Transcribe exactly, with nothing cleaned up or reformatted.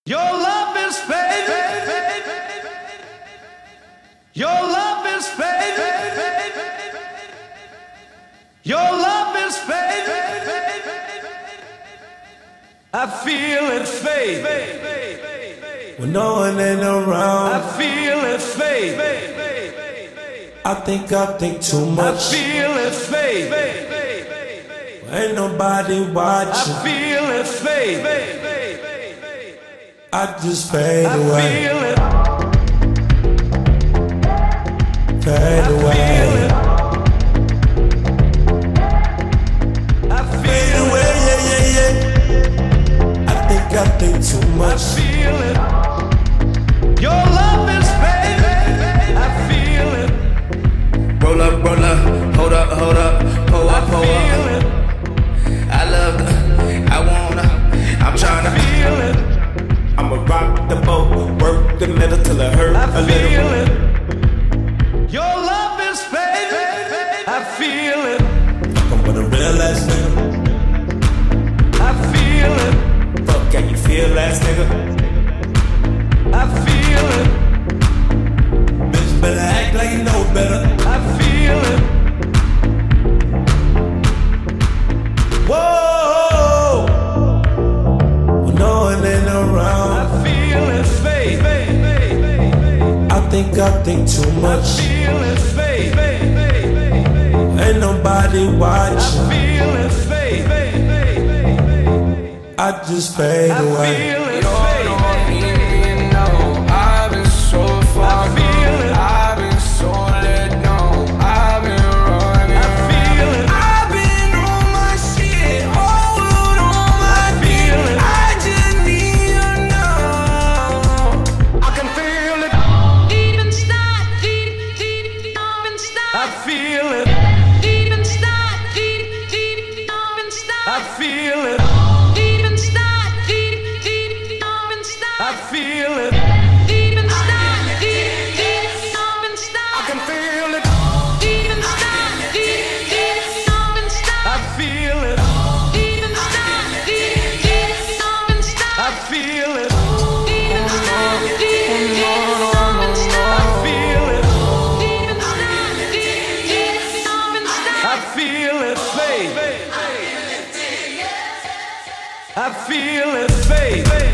Your love is fake. Your love is fake. Your love is fake. I feel it fade. When no one ain't around, I feel it fade. I think I think too much. I feel it fade. Ain't nobody watching. I feel it fade. I just fade I away. feel it. Fade I away. feel it. I Fade feel away, it. yeah, yeah, yeah. I think I think too I much. feel it. Your love is fake. I feel it. Roll up, roll up, hold up, hold up, pull I up, pull feel up. it. I love the, I wanna, I'm tryna Feel it. I'ma rock the boat, work the metal till it hurt I a little. feel it. Your love is fake. I feel it. I'm with a real ass nigga. I feel it. Fuck, can you feel ass nigga? I feel it. Bitch better act like you know better. I feel it. Whoa, when no one ain't I around, feel it fade. I think I think too I much. feel it fade. Ain't nobody I watching. feel it fade. I just fade I away. feel it You don't fade. even know I've been so far I feel gone. it. I've been so let down. I've been running. I feel it. I've been on my shit, hold on my feel dick. it. I just need to know. I can feel it. Even start, deep, deep, even start. I feel it. Even start, deep, deep, even start. I feel it. Even start, deep, deep, even start. I feel it. Even start, deep, deep, even start. I can feel it. Even start, deep, deep, even start. I feel it. Even start, deep, deep, even start. I feel it. Even start, deep, deep, even start. I feel it. Even start, deep, deep, even start. I feel it fade. I feel it fade.